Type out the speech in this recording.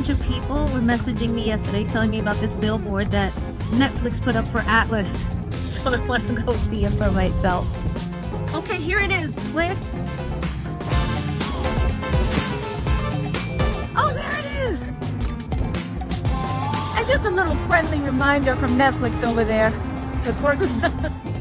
bunch of people were messaging me yesterday telling me about this billboard that Netflix put up for Atlas. So I want to go see it for myself. Okay, here it is. Where? Oh, there it is! And just a little friendly reminder from Netflix over there. The